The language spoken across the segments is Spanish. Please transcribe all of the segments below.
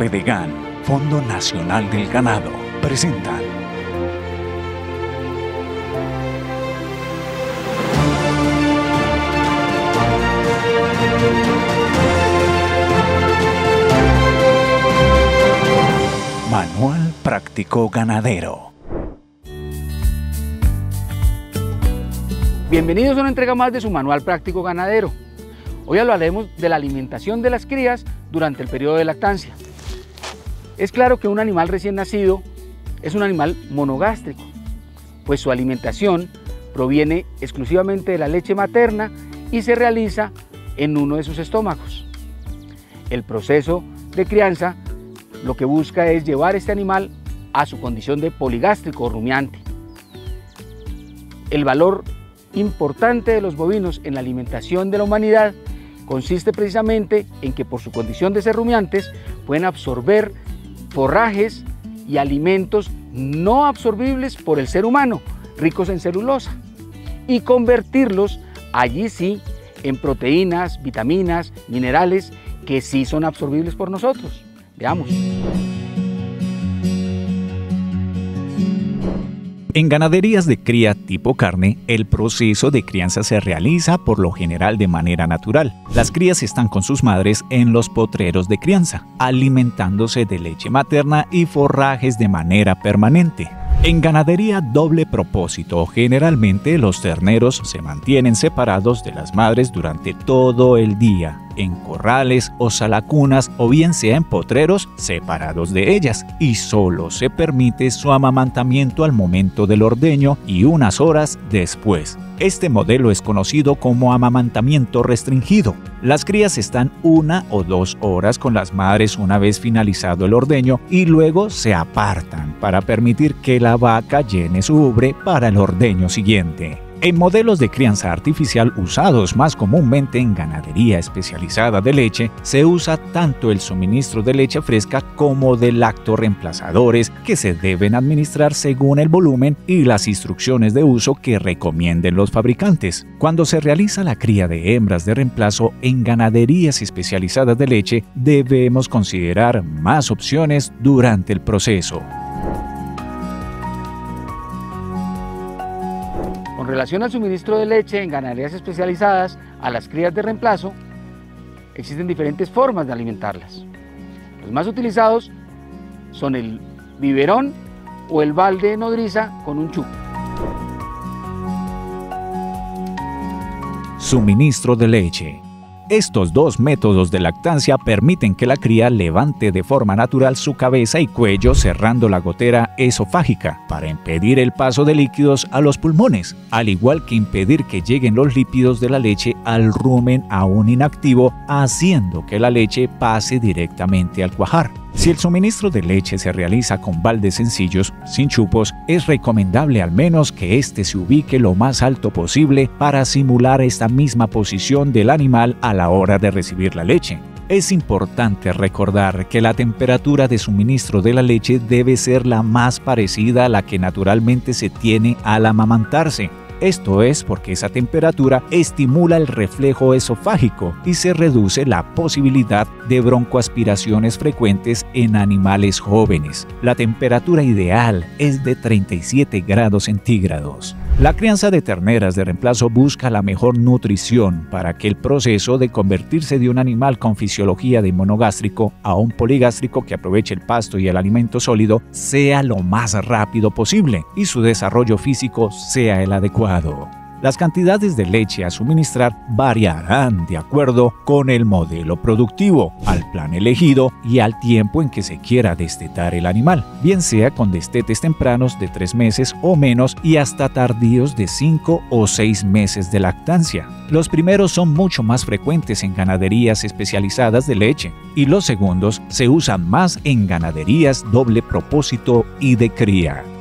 Fedegan, Fondo Nacional del Ganado, presentan Manual Práctico Ganadero. Bienvenidos a una entrega más de su Manual Práctico Ganadero. Hoy hablaremos de la alimentación de las crías durante el periodo de lactancia. Es claro que un animal recién nacido es un animal monogástrico, pues su alimentación proviene exclusivamente de la leche materna y se realiza en uno de sus estómagos. El proceso de crianza lo que busca es llevar este animal a su condición de poligástrico o rumiante. El valor importante de los bovinos en la alimentación de la humanidad consiste precisamente en que por su condición de ser rumiantes pueden absorber forrajes y alimentos no absorbibles por el ser humano, ricos en celulosa, y convertirlos allí sí en proteínas, vitaminas, minerales que sí son absorbibles por nosotros. Veamos. En ganaderías de cría tipo carne, el proceso de crianza se realiza por lo general de manera natural. Las crías están con sus madres en los potreros de crianza, alimentándose de leche materna y forrajes de manera permanente. En ganadería doble propósito, generalmente los terneros se mantienen separados de las madres durante todo el día, en corrales o salacunas o bien sea en potreros separados de ellas, y solo se permite su amamantamiento al momento del ordeño y unas horas después. Este modelo es conocido como amamantamiento restringido. Las crías están 1 o 2 horas con las madres una vez finalizado el ordeño y luego se apartan para permitir que la vaca llene su ubre para el ordeño siguiente. En modelos de crianza artificial usados más comúnmente en ganadería especializada de leche, se usa tanto el suministro de leche fresca como de lactorreemplazadores que se deben administrar según el volumen y las instrucciones de uso que recomienden los fabricantes. Cuando se realiza la cría de hembras de reemplazo en ganaderías especializadas de leche, debemos considerar más opciones durante el proceso. Con relación al suministro de leche en ganaderías especializadas a las crías de reemplazo, existen diferentes formas de alimentarlas. Los más utilizados son el biberón o el balde de nodriza con un chupo. Suministro de leche. Estos dos métodos de lactancia permiten que la cría levante de forma natural su cabeza y cuello cerrando la gotera esofágica para impedir el paso de líquidos a los pulmones, al igual que impedir que lleguen los lípidos de la leche al rumen aún inactivo, haciendo que la leche pase directamente al cuajar. Si el suministro de leche se realiza con baldes sencillos, sin chupos, es recomendable al menos que éste se ubique lo más alto posible para simular esta misma posición del animal a la hora de recibir la leche. Es importante recordar que la temperatura de suministro de la leche debe ser la más parecida a la que naturalmente se tiene al amamantarse. Esto es porque esa temperatura estimula el reflejo esofágico y se reduce la posibilidad de broncoaspiraciones frecuentes en animales jóvenes. La temperatura ideal es de 37 grados centígrados. La crianza de terneras de reemplazo busca la mejor nutrición para que el proceso de convertirse de un animal con fisiología de monogástrico a un poligástrico que aproveche el pasto y el alimento sólido sea lo más rápido posible y su desarrollo físico sea el adecuado. Las cantidades de leche a suministrar variarán de acuerdo con el modelo productivo, al plan elegido y al tiempo en que se quiera destetar el animal, bien sea con destetes tempranos de 3 meses o menos y hasta tardíos de 5 o 6 meses de lactancia. Los primeros son mucho más frecuentes en ganaderías especializadas de leche y los segundos se usan más en ganaderías doble propósito y de cría.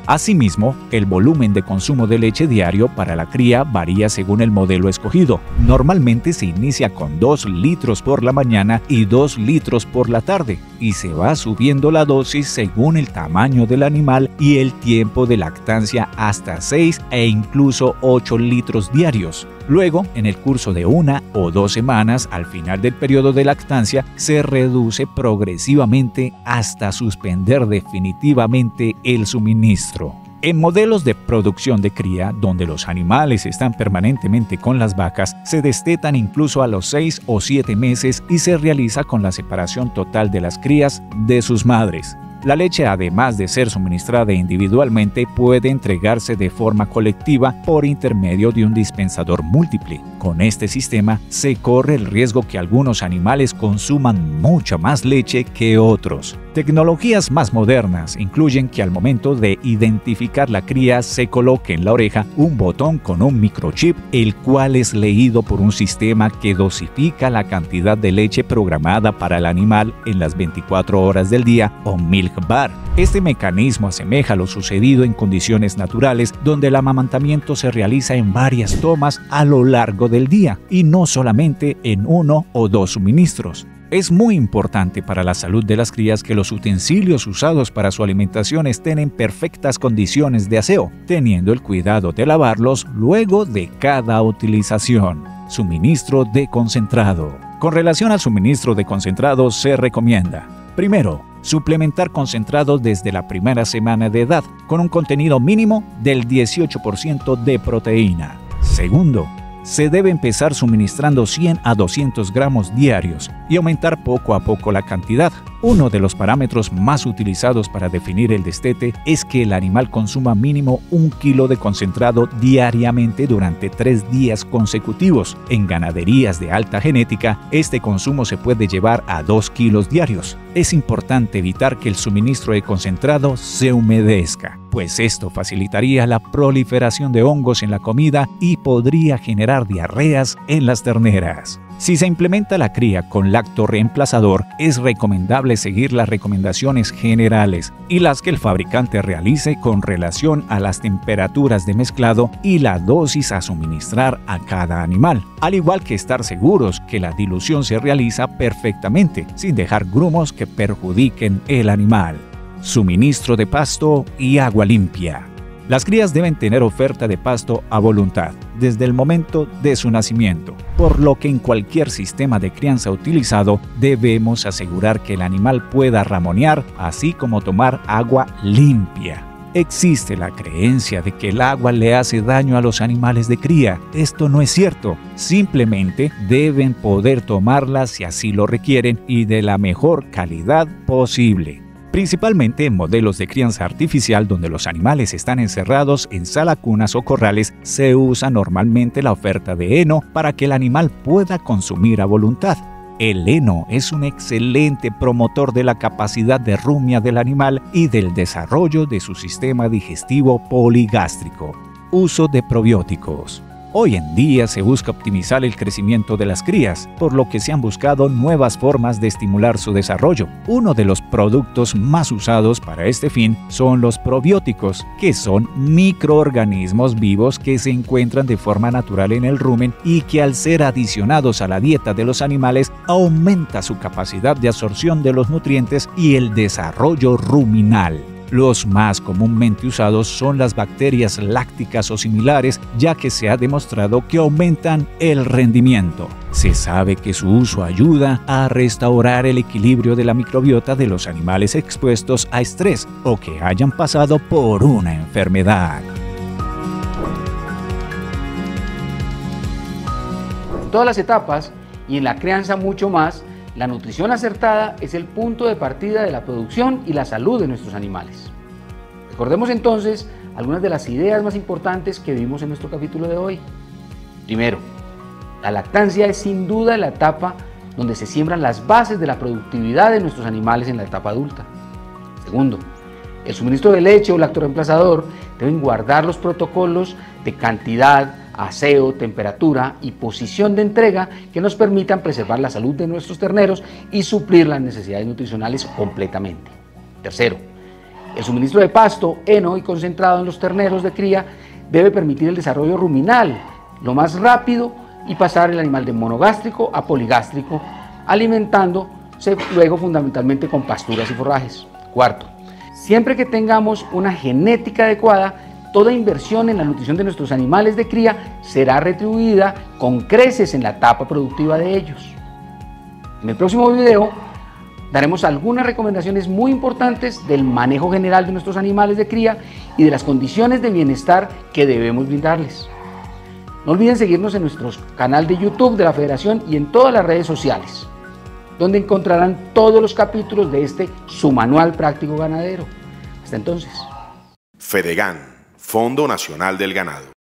Asimismo, el volumen de consumo de leche diario para la cría varía según el modelo escogido. Normalmente se inicia con 2 litros por la mañana y 2 litros por la tarde, y se va subiendo la dosis según el tamaño del animal y el tiempo de lactancia hasta 6 e incluso 8 litros diarios. Luego, en el curso de 1 o 2 semanas, al final del periodo de lactancia, se reduce progresivamente hasta suspender definitivamente el suministro. En modelos de producción de cría, donde los animales están permanentemente con las vacas, se destetan incluso a los 6 o 7 meses y se realiza con la separación total de las crías de sus madres. La leche, además de ser suministrada individualmente, puede entregarse de forma colectiva por intermedio de un dispensador múltiple. Con este sistema se corre el riesgo que algunos animales consuman mucha más leche que otros. Tecnologías más modernas incluyen que al momento de identificar la cría se coloque en la oreja un botón con un microchip, el cual es leído por un sistema que dosifica la cantidad de leche programada para el animal en las 24 horas del día o milk bar. Este mecanismo asemeja lo sucedido en condiciones naturales, donde el amamantamiento se realiza en varias tomas a lo largo del día y no solamente en 1 o 2 suministros. Es muy importante para la salud de las crías que los utensilios usados para su alimentación estén en perfectas condiciones de aseo, teniendo el cuidado de lavarlos luego de cada utilización. Suministro de concentrado. Con relación al suministro de concentrado se recomienda: primero, suplementar concentrado desde la primera semana de edad, con un contenido mínimo del 18% de proteína. Segundo, se debe empezar suministrando 100 a 200 gramos diarios y aumentar poco a poco la cantidad. Uno de los parámetros más utilizados para definir el destete es que el animal consuma mínimo 1 kilo de concentrado diariamente durante 3 días consecutivos. En ganaderías de alta genética, este consumo se puede llevar a 2 kilos diarios. Es importante evitar que el suministro de concentrado se humedezca, pues esto facilitaría la proliferación de hongos en la comida y podría generar diarreas en las terneras. Si se implementa la cría con lacto reemplazador, es recomendable seguir las recomendaciones generales y las que el fabricante realice con relación a las temperaturas de mezclado y la dosis a suministrar a cada animal, al igual que estar seguros que la dilución se realiza perfectamente, sin dejar grumos que perjudiquen el animal. Suministro de pasto y agua limpia. Las crías deben tener oferta de pasto a voluntad desde el momento de su nacimiento, por lo que en cualquier sistema de crianza utilizado debemos asegurar que el animal pueda ramonear, así como tomar agua limpia. Existe la creencia de que el agua le hace daño a los animales de cría. Esto no es cierto, simplemente deben poder tomarla si así lo requieren y de la mejor calidad posible. Principalmente en modelos de crianza artificial donde los animales están encerrados en salacunas o corrales, se usa normalmente la oferta de heno para que el animal pueda consumir a voluntad. El heno es un excelente promotor de la capacidad de rumia del animal y del desarrollo de su sistema digestivo poligástrico. Uso de probióticos. Hoy en día se busca optimizar el crecimiento de las crías, por lo que se han buscado nuevas formas de estimular su desarrollo. Uno de los productos más usados para este fin son los probióticos, que son microorganismos vivos que se encuentran de forma natural en el rumen y que al ser adicionados a la dieta de los animales aumenta su capacidad de absorción de los nutrientes y el desarrollo ruminal. Los más comúnmente usados son las bacterias lácticas o similares, ya que se ha demostrado que aumentan el rendimiento. Se sabe que su uso ayuda a restaurar el equilibrio de la microbiota de los animales expuestos a estrés o que hayan pasado por una enfermedad. En todas las etapas y en la crianza mucho más, la nutrición acertada es el punto de partida de la producción y la salud de nuestros animales. Recordemos entonces algunas de las ideas más importantes que vimos en nuestro capítulo de hoy. Primero, la lactancia es sin duda la etapa donde se siembran las bases de la productividad de nuestros animales en la etapa adulta. Segundo, el suministro de leche o lactoreemplazador deben guardar los protocolos de cantidad, aseo, temperatura y posición de entrega que nos permitan preservar la salud de nuestros terneros y suplir las necesidades nutricionales completamente. Tercero, El suministro de pasto, heno y concentrado en los terneros de cría debe permitir el desarrollo ruminal lo más rápido y pasar el animal de monogástrico a poligástrico, alimentándose luego fundamentalmente con pasturas y forrajes. Cuarto, siempre que tengamos una genética adecuada, toda inversión en la nutrición de nuestros animales de cría será retribuida con creces en la etapa productiva de ellos. En el próximo video daremos algunas recomendaciones muy importantes del manejo general de nuestros animales de cría y de las condiciones de bienestar que debemos brindarles. No olviden seguirnos en nuestro canal de YouTube de la Federación y en todas las redes sociales, donde encontrarán todos los capítulos de su manual práctico ganadero. Hasta entonces. FEDEGAN, Fondo Nacional del Ganado.